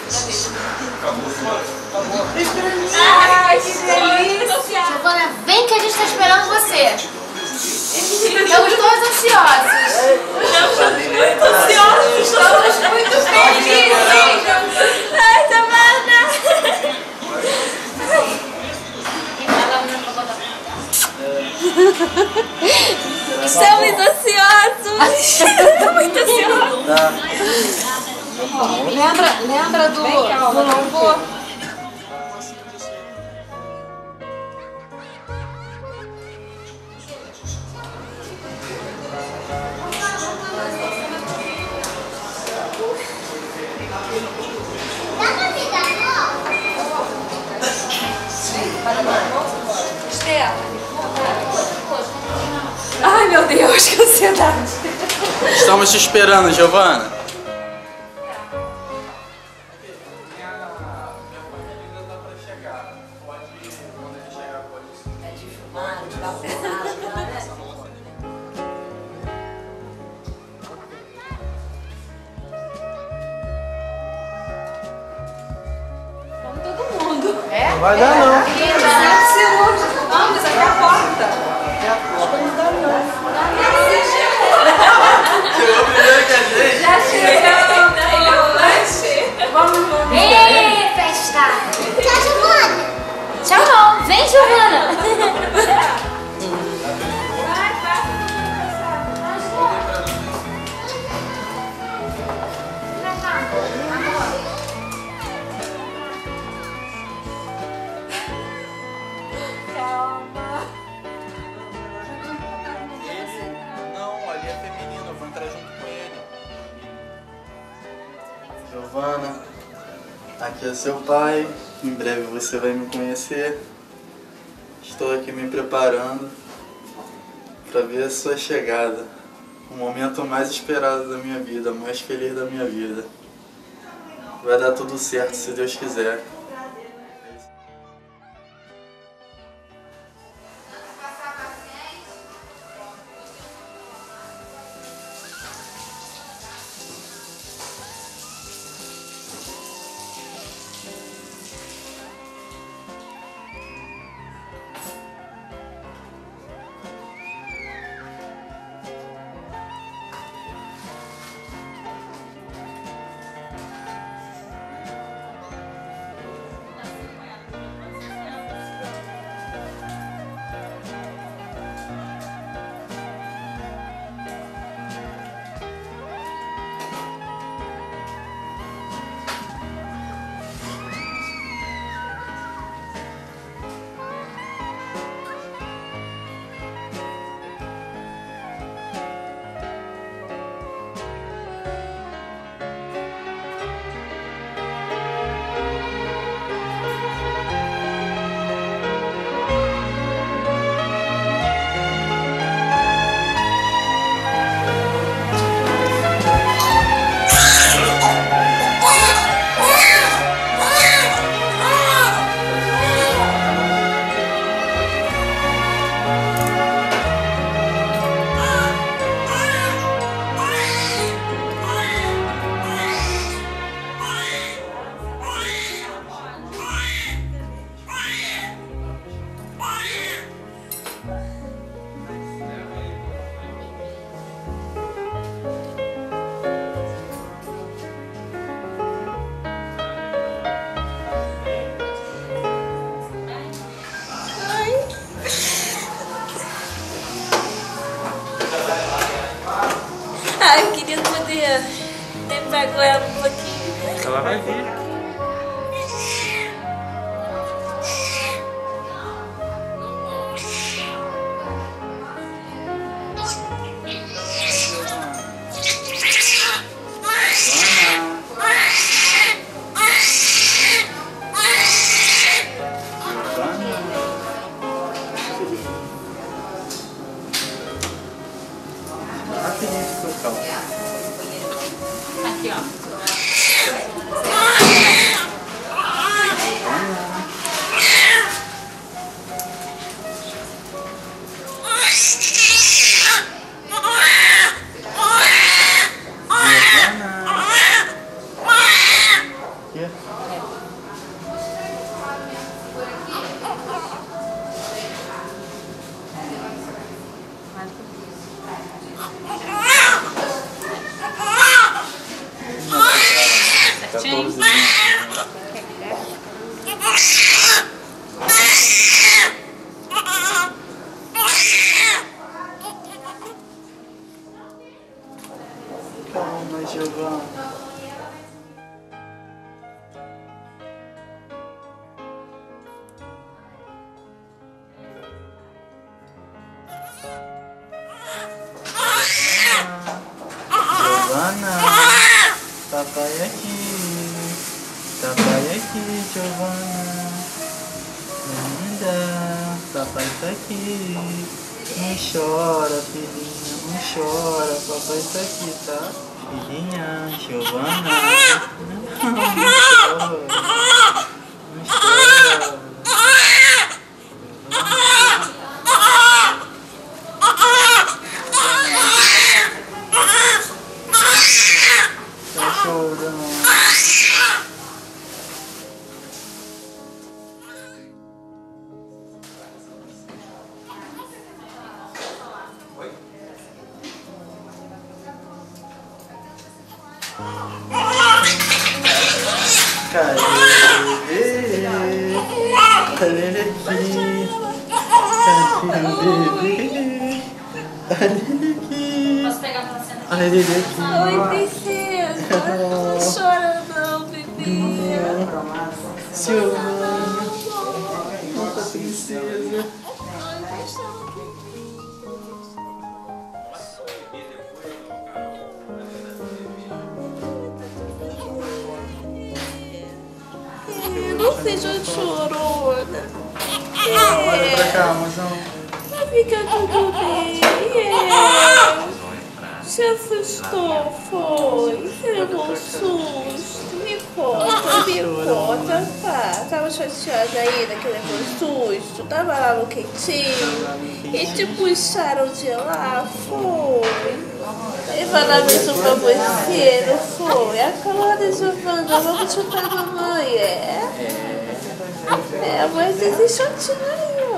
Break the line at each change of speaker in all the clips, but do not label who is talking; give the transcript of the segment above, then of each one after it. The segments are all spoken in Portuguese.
Ai, que delícia!
Giovana, vem que a gente tá esperando você. Estamos todos ansiosos.
Estamos muito ansiosos, estamos muito felizes. Ai, Giovana! Estamos ansiosos! Muito ansiosos!
Lembra do louvor?
Ai, meu Deus, que ansiedade!
Estamos te esperando, Giovana.
Não vai dar não.
Vamos, aqui é a porta.
Chegou primeiro que a gente.
Já chegamos. Vamos.
Ei, festa! Tchau, Giovana! Tchau não, vem, Giovana!
Não, ali é feminino, eu vou entrar junto com ele.
Giovana, aqui é seu pai. Em breve você vai me conhecer. Estou aqui me preparando para ver a sua chegada. O momento mais esperado da minha vida, o mais feliz da minha vida. Vai dar tudo certo se Deus quiser.
Ai, eu queria poder ter pego ela um pouquinho.
Ela vai vir.
Aqui, ó.
Aqui.
certinho?
14, 20. Calma, Giovana. Giovana, papai aqui, Giovana, linda, papai tá aqui, não chora, filhinha, não chora, papai tá aqui, tá? Filhinha, Giovana, não chora, não chora. Tá chorando. Cadê o bebê? Cadê ele aqui? Cadê o bebê? Cadê ele aqui?
Posso pegar pra cena?
Olha ele aqui.
Oi, princesa. Não chora não, bebê.
Giovana, nossa princesa.
Não seja chorona.
Olha pra cá, mozão.
Vai ficar tudo bem. Se assustou, foi? Você levou um susto? Me conta, pá. Tava chateada ainda que levou um susto? Tava lá no quentinho? E te puxaram de lá? Foi? Aí falaram isso pra você, não foi? Acorda, Giovana, vamos chutar a mamãe, a mãe desistiu aí, ó.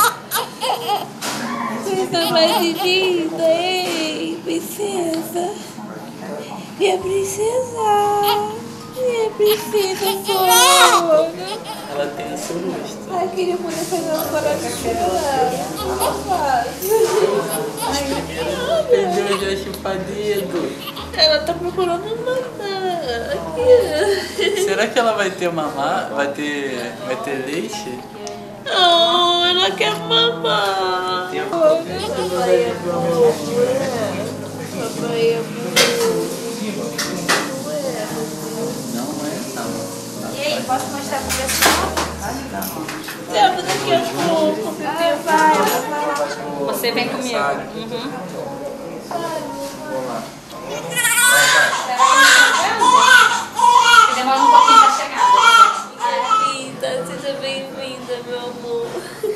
Coisa mais linda, ei, princesa. Minha princesa. Minha princesa fona.
Ela tem a sua rosto.
Ai, queria poder fazer uma coragem chorar. Não faz.
Perdeu já chupar dedo.
Ela tá procurando mamar.
Será que ela vai ter mamar? Vai ter leite?
Não, ela quer mamar. Papai é bobo, Papai é bobo.
Não é, não.
E aí, posso mostrar pro pessoal?
Leva daqui a pouco, bebê.
Vai.
Você vem comigo.
Vamos lá.
Demora um pouquinho pra chegar.
Linda, seja bem-vinda, meu amor.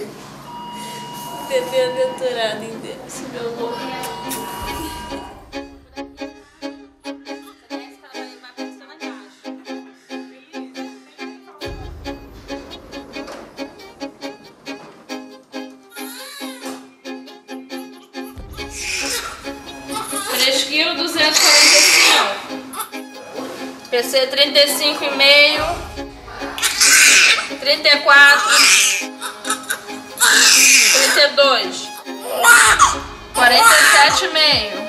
Bebê aventurado em Deus, meu amor. Fresquinho 245. PC 35,5. 34. 32. 47,5.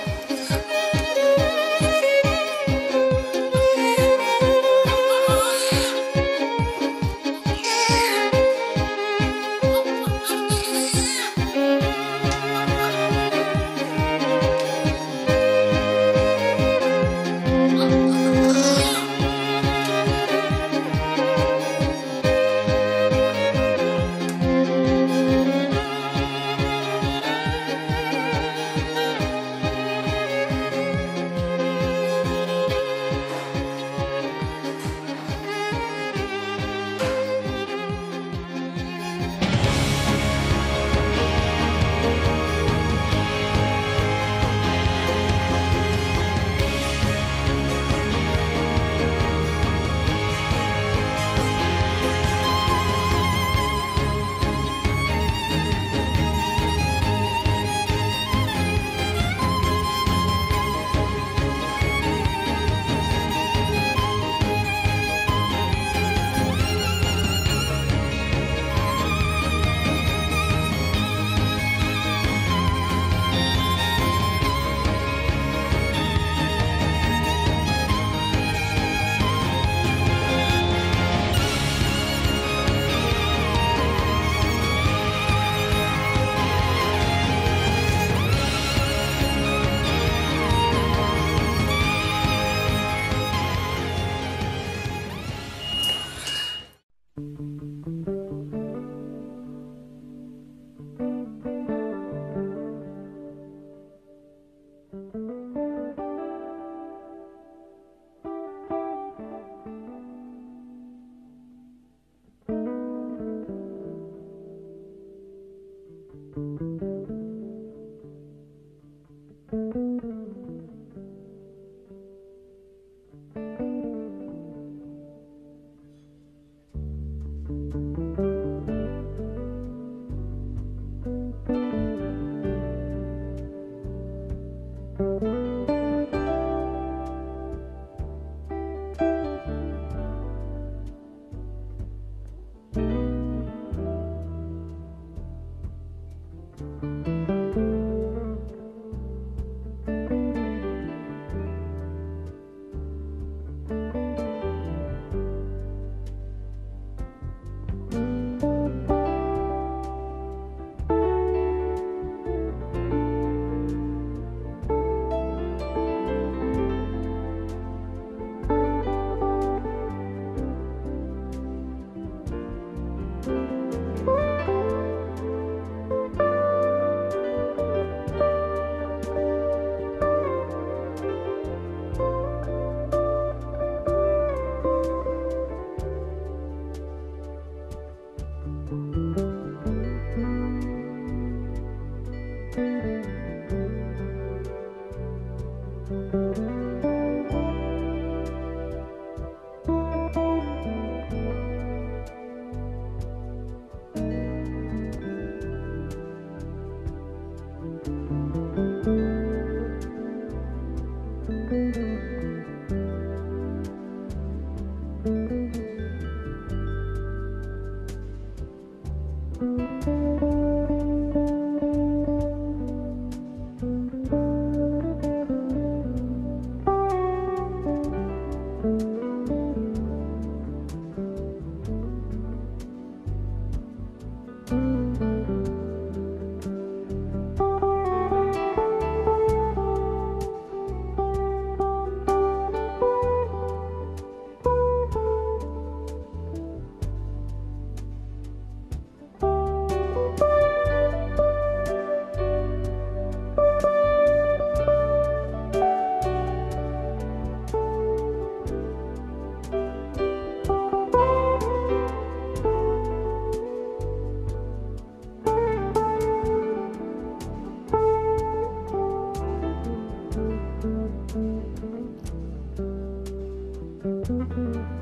Tchau.